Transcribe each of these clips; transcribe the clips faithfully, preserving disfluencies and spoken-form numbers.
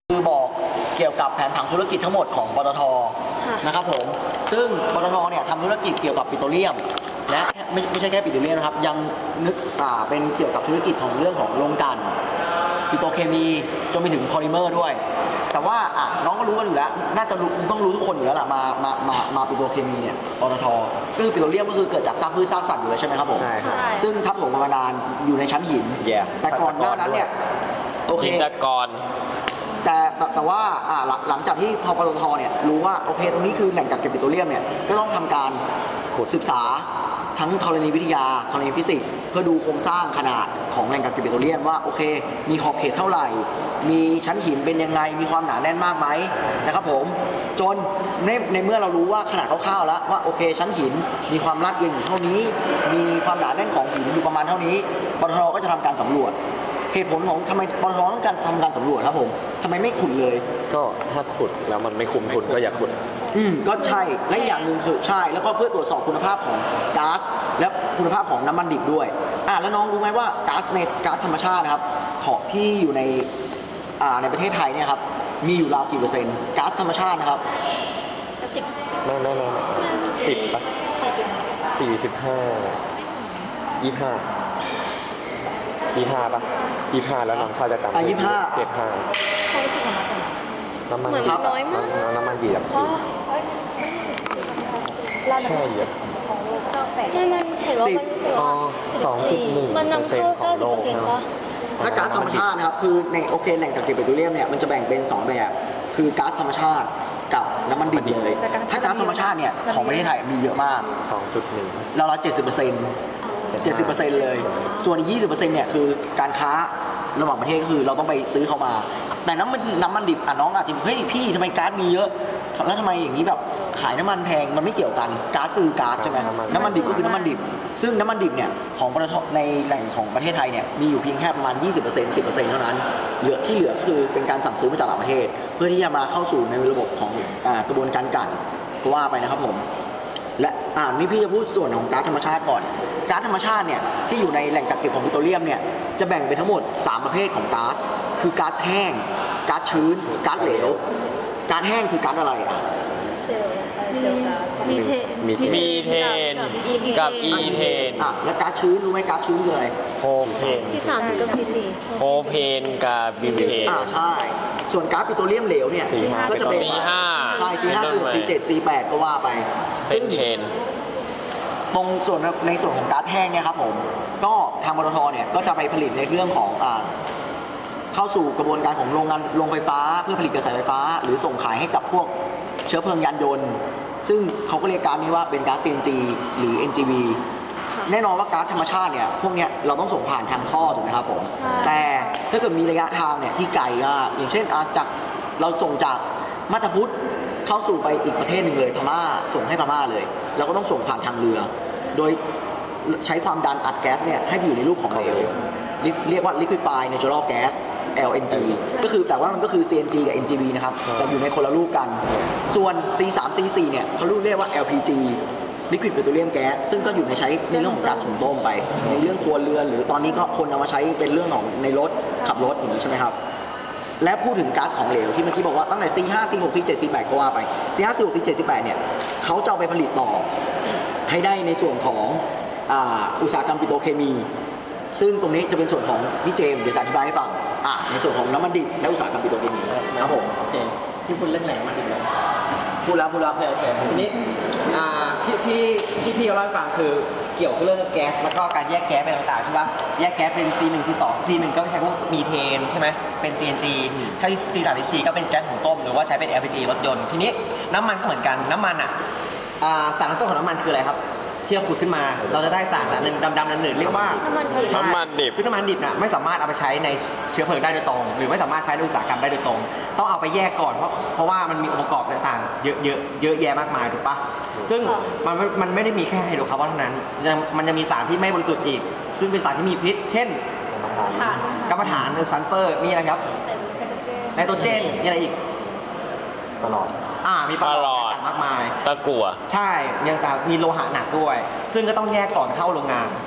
คือบอกเกี่ยวกับแผนผังธุรกิจทั้งหมดของปตท.นะครับผมซึ่งปตท.เนี่ยทำธุรกิจเกี่ยวกับปิโตรเลียมและไม่ไม่ใช่แค่ปิโตรเลียมนะครับยังนึกอ่าเป็นเกี่ยวกับธุรกิจของเรื่องของโรงกลั่นปิโตรเคมีจนไปถึงพอลิเมอร์ด้วยแต่ว่าอ่ะน้องก็รู้กันอยู่แล้วน่าจะรู้ต้องรู้ทุกคนอยู่แล้วล่ะมามามามาปิโตรเคมีเนี่ยปตท.ก็คือปิโตรเลียมก็คือเกิดจากซากพืชซากสัตว์อยู่แล้วใช่ไหมครับผมใช่ครับซึ่งทับถมมานานอยู่ในชั้นหิน yeah. แต่ก่อนหน้านั้นเนี่ยโอเคหินตะกอนแต่แต่ว่าอ่าหลังจากที่พอปตท.เนี่ยรู้ว่าโอเคตรงนี้คือแหล่งกักเก็บปิโตรเลียมเนี่ยก็ต้องทำการศึกษาทั้งธรณีวิทยาธรณีฟิสิกส์เพื่อดูโครงสร้างขนาดของแหล่งกักเก็บปิโตรเลียมว่าโอเคมีขอบเขตเท่าไหร่มีชั้นหินเป็นยังไงมีความหนาแน่นมากไหมนะครับผมจนในในเมื่อเรารู้ว่าขนาดคร่าวๆแล้วว่าโอเคชั้นหินมีความลาดเอียงอยู่เท่านี้มีความหนาแน่นของหินอยู่ประมาณเท่านี้ปตท.ก็จะทำการสำรวจเหตุผลของทำไมปตท.ต้องการทำการสำรวจครับผมทำไมไม่ขุดเลยก็ถ้าขุดแล้วมันไม่คุ้มทุนก็อย่าขุดอืมก็ใช่และอย่างหนึ่งคือใช่แล้วก็เพื่อตรวจสอบคุณภาพของก๊าซและคุณภาพของน้ำมันดิบด้วยอ่าแล้วน้องรู้ไหมว่าก๊าซในก๊าซธรรมชาตินะครับของที่อยู่ในอ่าในประเทศไทยเนี่ยครับมีอยู่ราวกี่เปอร์เซ็นต์ก๊าซธรรมชาตินะครับสิบไม่ไม่ไม่สิบปะสี่สิบห้ายี่ห้ายี่ห้าปะยี่ห้าแล้วน้ำข้าวจะตามอ่ะยี่ห้าเจ็ดห้าน้ำมันครับน้อยมากน้ำมันดีแบบสิบใช่เยอะไม่มันเห็นว่ามันเสียสองจุดหนึ่งมันนำเข้าเก้าสิบเปอร์เซ็นต์ป่ะถ้าก๊าซธรรมชาตินะครับคือในโอเคแหล่งกักเก็บปิโตรเลียมเนี่ยมันจะแบ่งเป็นสองแบบคือก๊าซธรรมชาติกับน้ำมันดิบเลยถ้าก๊าซธรรมชาติเนี่ยของประเทศไทยมีเยอะมากสองจุดหนึ่งราวๆเจ็ดสิบเปอร์เซ็นต์เจ็ดสิบเปอร์เซ็นต์เลยส่วนยี่สิบเปอร์เซ็นต์เนี่ยคือการค้าระหว่างประเทศก็คือเราต้องไปซื้อเขามาแต่น้ำมันน้ำมันดิบอ่ะน้องอาจจะเฮ้ยพี่ทำไมก๊าซมีเยอะแล้วทำไมอย่างนี้แบบขายน้ำมันแพงมันไม่เกี่ยวกันก๊าซคือก๊าซใช่ไหมน้ำมันดิบก็คือน้ำมันดิบซึ่งน้ำมันดิบเนี่ยของปตทในแหล่งของประเทศไทยเนี่ยมีอยู่เพียงแค่ประมาณ ยี่สิบเปอร์เซ็นต์ สิบเปอร์เซ็นต์ เท่านั้นเหลือที่เหลือคือเป็นการสั่งซื้อมาจากต่างประเทศเพื่อที่จะมาเข้าสู่ในระบบของอ่ากระบวนการกลั่นก็ว่าไปนะครับผมและอ่านี่พี่จะพูดส่วนของก๊าซธรรมชาติก่อนก๊าซธรรมชาติเนี่ยที่อยู่ในแหล่งกักเก็บของปิโตรเลียมเนี่ยจะแบ่งเป็นทั้งหมดสามประเภทของก๊าซคือก๊าซแห้งก๊าซชื้นก๊าซเหลวก๊าซแห้งคือก๊าซอะไรอ่ะมีเทนมีเทนกับอีเทนอ่ะแล้วก๊าซชื้นรู้ไหมก๊าซชื้นคืออะไรโพเพนซีสามกับซีสี่โพเพนกับบิวเทนอ่าใช่ส่วนก๊าซปิโตรเลียมเหลวเนี่ยก็จะเป็นซีห้าใช่ซีห้าซีเจ็ดซีแปดก็ว่าไปซึ่งเทนตรงส่วนในส่วนของก๊าซแห้งเนี่ยครับผมก็ทางปตท.เนี่ยก็จะไปผลิตในเรื่องของอ่าเข้าสู่กระบวนการของโรงงานโรงไฟฟ้าเพื่อผลิตกระแสไฟฟ้าหรือส่งขายให้กับพวกเชื้อเพลิงยานยนต์ซึ่งเขาก็เรียกก๊าซนี้ว่าเป็นก๊าซ ซี เอ็น จี หรือ เอ็น จี วี แน่นอนว่าก๊าซธรรมชาติเนี่ยพวกเนี้ยเราต้องส่งผ่านทางท่อถูกไหมครับผมแต่ถ้าเกิดมีระยะทางเนี่ยที่ไกลมากอย่างเช่นจากเราส่งจากมาตาพุทธเข้าสู่ไปอีกประเทศหนึ่งเลยพม่าส่งให้พม่าเลยเราก็ต้องส่งผ่านทางเรือโดยใช้ความดันอัดแก๊สเนี่ยให้อยู่ในรูปของเหลวเรียกว่า liquefied natural gas แอล เอ็น จี ก็คือแต่ว่ามันก็คือ ซี เอ็น จี กับ เอ็น จี วี นะครับแต่อยู่ในคนละรูปกันส่วน ซี สาม ซี สี่ เนี่ยเขาเรียกว่า แอล พี จี Liquid Petroleum Gas ซึ่งก็อยู่ในใช้ในเรื่องของก๊าซหุงต้มไปในเรื่องครัวเรือนหรือตอนนี้ก็คนเอามาใช้เป็นเรื่องของในรถขับรถอย่างนี้ใช่ไหมครับและพูดถึงก๊าซของเหลวที่เมื่อกี้บอกว่าตั้งแต่ ซี ห้า ซี หก ซี เจ็ด ซี แปด ก็ว่าไป ซี ห้า ซี หก ซี เจ็ด ซี แปด เนี่ยเขาจะเอาไปผลิตต่อให้ได้ในส่วนของอ่าอุตสาหกรรมปิโตรเคมีซึ่งตรงนี้จะเป็นส่วนของพี่เจมส์เดี๋ยวจะอธิบายให้ฟังอ่าในส่วนของน้ำมันดิบและอุตสาหกรรมปิโตรเคมีครับผมโอเคที่พูดเรื่องไหนมาดิบเลยพูดแล้วพูดแล้วโอเคทีนี้อ่าที่ที่ที่พี่เขาเล่าให้ฟังคือเกี่ยวกับเรื่องแก๊สแล้วก็การแยกแก๊สเป็นต่างๆใช่ปะแยกแก๊สเป็น ซี หนึ่ง ซี สอง ซี หนึ่ง ก็ใช้พวกมีเทนใช่ไหมเป็น ซี เอ็น จี ถ้า ซี สาม ซี สี่ ก็เป็นแก๊สหุงต้มหรือว่าใช้เป็น แอล พี จี รถยนต์ทีนี้น้ำมันก็เหมือนกันน้ำมันอ่ะอ่าสารตั้งต้นของน้ำมันคืออะไรครับที่เราขุดขึ้นมาเราจะได้สารสารหนึ่งดำๆหนืดๆเรียกว่าน้ำมันดิบน้ำมันดิบซึ่งน้ำมันดิบน่ะไม่สามารถเอาไปใช้ในเชื้อเพลิงได้โดยตรงหรือไม่สามารถใช้ในอุตสาหกรรมได้โดยตรงต้องเอาไปแยกก่อนเพราะเพราะว่ามันมีองค์ประกอบต่างๆเยอะเยอะเยอะแยะมากมายถูกปะซึ่งมันมันไม่ได้มีแค่ไฮโดรคาร์บอนเท่านั้นมันยังมีสารที่ไม่บริสุทธิ์อีกซึ่งเป็นสารที่มีพิษเช่นกัมมันถันหรือซัลเฟอร์มีอะไรครับไนโตรเจนมีอะไรอีกตลอดอ่ามีปลอดมากมายตะกั่วใช่มีต่างมีโลหะหนักด้วยซึ่งก็ต้องแยกก่อนเข้าโรงงาน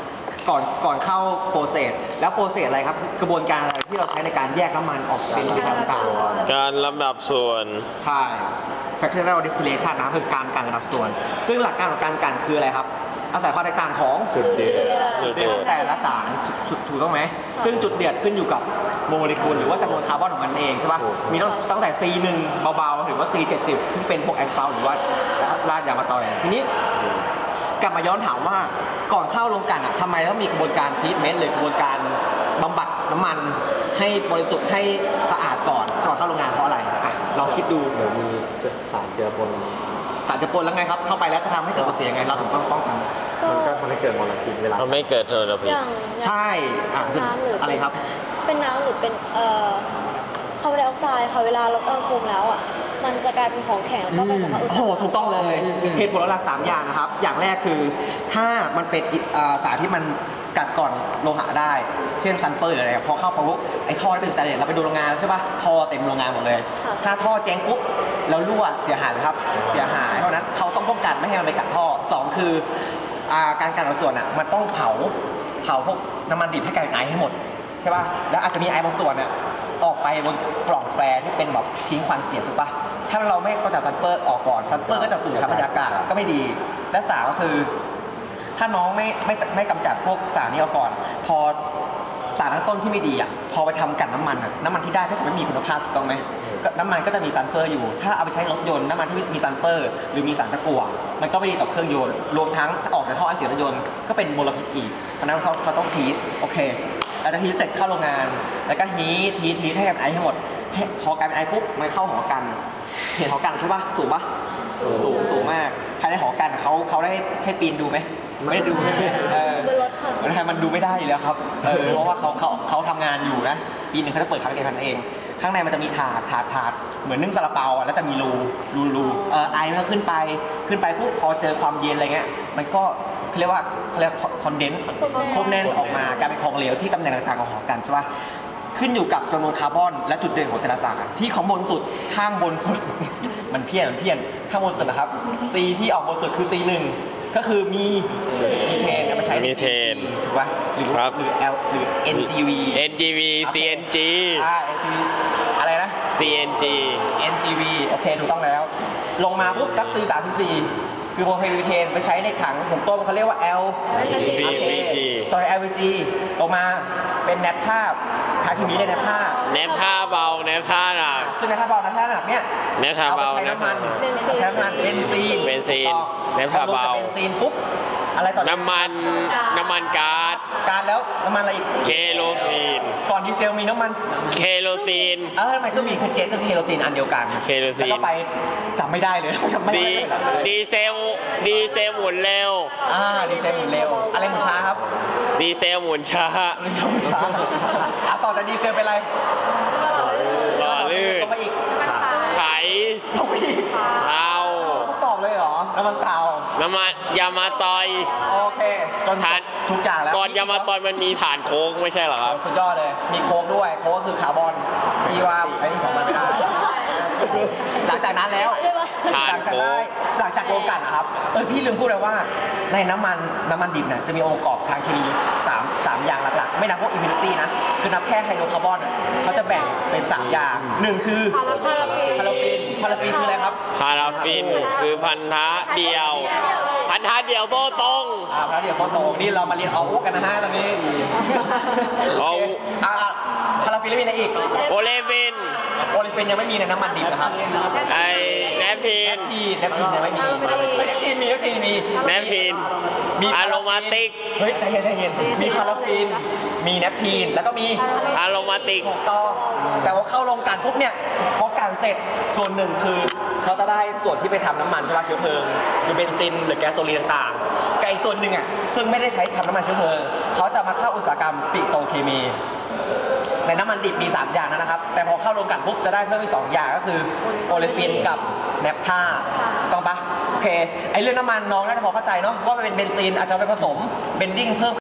ก่อนก่อนเข้าโปรเซสแล้วโปรเซสอะไรครับกระบวนการอะไรที่เราใช้ในการแยกน้ำมันออกเป็นผลิตภัณฑ์ต่างๆการลำดับส่วนใช่ fractional distillation นะคือการกันระดับส่วน ซึ่งหลักการของการกันคืออะไรครับ อาศัยความแตกต่างของจุดเดือดจุดเดืเดืออดดแต่ละสารจุดถูกต้องไหม ซึ่งจุดเดือดขึ้นอยู่กับโมเลกุลหรือว่าจำนวนคาร์บอนของมันเองใช่ป่ะ มีตั้งตั้งแต่ ซี หนึ่ง เบาๆ ถึงว่า ซี เจ็ดสิบ ที่เป็นพวกแอลกอฮอล์หรือว่าลาดยามาตอยทีนี้กลับมาย้อนถามว่าก่อนเข้าโรงกลั่นอ่ะทำไมต้องมีกระบวนการทรีทเมนต์หรือกระบวนการบำบัดน้ำมันให้บริสุทธิ์ให้สะอาดก่อนก่อนเข้าโรงงานเพราะอะไรอ่ะลองคิดดูเดี๋ยวมีสารเจือปนสารจะปนแล้วไงครับเข้าไปแล้วจะทำให้เกิดผลเสียยังไงเราถึงต้องป้องกันก็มันก็ทำให้เกิดมลพิษเวลาทำให้เกิดมลพิษอย่างใช่อ่ะซึ่งน้ำหรืออะไรครับเป็นน้ำหรือเป็นเอ่อคาร์บอนไดออกไซด์ค่ะเวลาลดอุณหภูมิแล้วอ่ะมันจะกลายเป็นของแข็งแล้วก็เป็นสภาพอุณหโอ้โหภูมิถูกต้องเลยเหตุผลหลักๆสามอย่างนะครับ อย่างแรกคือถ้ามันเป็นอ่าสารที่มันกัดก่อนโลหะได้ เช่นซัลเฟอร์อะไรพอเข้าไปปุ๊บไอ้ท่อที่เป็นสแตนเลสเราไปดูโรงงานแล้วใช่ปะท่อเต็มโรงงานหมดเลย ถ้าท่อแจ้งปุ๊บแล้วรั่วเสียหายไหมครับเสียหายเพราะฉะนั้นเขาต้องป้องกันไม่ให้มันไปกัดท่อสองคืออ่าการกันส่วนอ่ะมันต้องเผาเผาพวกน้ำมันดิบให้กลายเป็นไอซ์ให้หมดใช่ปะแล้วอาจจะมีไอซ์บางส่วนอ่ะออกไปบนปล่องแฟร์ที่เป็นแบบทิ้งควันเสียถูกปะถ้าเราไม่กำจัดซัลเฟอร์ออกก่อนซัลเฟอร์ก็จะสู่ชั้นบรรยากาศก็ไม่ดีและสามก็คือ ถ้าน้องไม่ไม่ไม่กำจัดพวกสารนี้เอาก่อน พอสารตั้งต้นที่ไม่ดีอ่ะพอไปทำกันน้ำมันอ่ะน้ำมันที่ได้ก็จะไม่มีคุณภาพถูกต้องไหมก็น้ำมันก็จะมีซัลเฟอร์อยู่ ถ้าเอาไปใช้รถยนต์น้ำมันที่มีซัลเฟอร์ หรือมีสารตะกั่วมันก็ไม่ดีต่อเครื่องยนต์รวมทั้งถ้าออกจากท่อไอเสียรถยนต์ก็เป็นมลพิษอีกเพราะฉะนั้นเขาเขาต้องทีทโอเคแล้วจะทีทเสร็จเข้าโรงงาน แล้วก็ฮีททีททีทให้กับไอให้หมดให้พอกลายเป็นไอปุ๊บมันเข้าหอกันเห็นหอกันใช่ปะสูงปะสูงสูงมากภายในหอกันเขาเขาได้ให้ปีนดูไหมไม่ได้ดูเออบนรถค่ะมันทำมันดูไม่ได้อยู่แล้วครับเออเพราะว่าเขาเขาเขาทำงานอยู่นะปีหนึ่งเขาจะเปิดครั้งเดียวเท่านั้นเอง ข้างในมันจะมีถาดถาดถาดเหมือนนึ่งซาลาเปาอ่ะแล้วจะมีรูรูรูเออไอมันก็ขึ้นไปขึ้นไปปุ๊บพอเจอความเย็นอะไรเงี้ยมันก็เขาเรียกว่าเขาเรียกคอนเดนซ์ควบแน่นออกมากลายเป็นของเหลวที่ตำแหน่งต่างๆของหอกันใช่ปะขึ้นอยู่กับจำนวนคาร์บอนและจุดเด่นของแต่ละสารที่ของบนสุดข้างบนสุด มันเพี้ยนมันเพี้ยนข้างบนสุดนะครับ C ที่ออกบนสุดคือ ซี หนึ่ง ก็คือมีมีเทนมาใช้ในมีเทนถูกป่ะหรือครับหรือ L หรือ เอ็น จี วีเอ็น จี วี ซี เอ็น จีอ่า เอ็น จี วี อะไรนะซี เอ็น จีเอ็น จี วี โอเคถูกต้องแล้ว ลงมาปุ๊บซัก ซี สามสิบสี่ คือโมเพนวิเทนไปใช้ในถังหุงต้มเขาเรียกว่า L วี วี จีต่อ แอล วี จี ลงมาเป็นแนปท่าทาคิมิเลยแนปท่าแนบท่าเบาแนบท่าหนักซึ่งแนปท่าเบาแนปท่าหนักเนี่ยแนปท่าเบาอไปใช้น้ำมันแนปท่าใช้น้ำมันเบนซีนเบนซีนถูกต้องแนปท่าเบาพอลงจกเบนซีนปุ๊บอะไรต่อน้ำมันน้ำมันก๊าซการแล้วน้ำมันอะไรอีกเคโรซีนก่อนดีเซลมีน้ำมันเคโรซีนเออทำไมเครื่องบินคือเจ็ตก็คือเคโรซีนอันเดียวกันเคโรซีนแล้วก็ไปจำไม่ได้เลยจำไม่ได้ดีเลยดีเซลดีเซลหมุนเร็วอ่าดีเซลหมุนเร็ว อะไรหมุนช้าครับดีเซลหมุนช้าดีเซลหมุนช้าอ่ะต่อจากดีเซลเป็นอะไรหล่อลื่นลงมาอีกไขลงมาอีกเตาตอบเลยเหรอน้ำมันเตาน้ำมันยามาตอยโอเคจนฐานทุกอย่างแล้วก่อนยามาตอยมันมีฐานโค้งไม่ใช่เหรอครับสุดยอดเลย มีโค้กด้วย โค้กก็คือคาร์บอนที่ว่าไอ้นี่ของมันไม่ได้ หลังจากนั้นแล้วผ่านหลังจากโค้ได้กหลังจากโลกันนะครับ เออพี่ลืมพูดเลยว่าในน้ำมันน้ำมันดิบเนี่ยจะมีองค์ประกอบทางเคมีอยู่สามสามอย่างหลักๆ ไม่นับพวกอิมพิวนิตี้นะ คือนับแค่ไฮโดรคาร์บอนอ่ะเขาจะแบ่งเป็นสามอย่างหนึ่งคือพาราฟีนพาราฟินพาราฟินคืออะไรครับพาราฟินคือพันธะเดียว พันธะเดียวโต้ตรงอ่าพาราเดียวโฟโตนี่เรามาเรียนเอากันนะฮะตอนนี้เอาโคอ่าอ่าพาราฟินแล้วมีอะไรอีกโอเลฟินโอลิฟินยังไม่มีในน้ำมันดิบนะครับไอแนปทีแนนปทีนแนปทีนยังไม่มีไม่แนปทีนมีแนปทีนมีแนปทีนมีอะโรมาติกเฮ้ยใจเย็นใจเย็นมีพาราฟิน มีแนปทีนแล้วก็มีอะโรมาติกถูกต้องแต่ว่าเข้าโรงกลั่นปุ๊บเนี่ยพอกลั่นเสร็จส่วนหนึ่งคือเขาจะได้ส่วนที่ไปทำน้ำมันใช่ไหมเชื้อเพลิงคือเบนซินหรือแก๊สโซลีนต่างๆกับอีกส่วนหนึ่งอ่ะซึ่งไม่ได้ใช้ทำน้ำมันเชื้อเพลิงเขาจะมาเข้าอุตสาหกรรมปิโตรเคมี ในน้ำมันดิบมีสามอย่างนะครับแต่พอเข้าโรงกลั่นปุ๊บจะได้เพิ่มอีกสองอย่างก็คือโอเลฟินกับแนปท่าต้องปะโอเคไอเรื่องน้ำมันน้องน่าจะพอเข้าใจเนาะว่ามันเป็นเบนซินอาจจะไปผสมเบนดิ้งเพิ่ม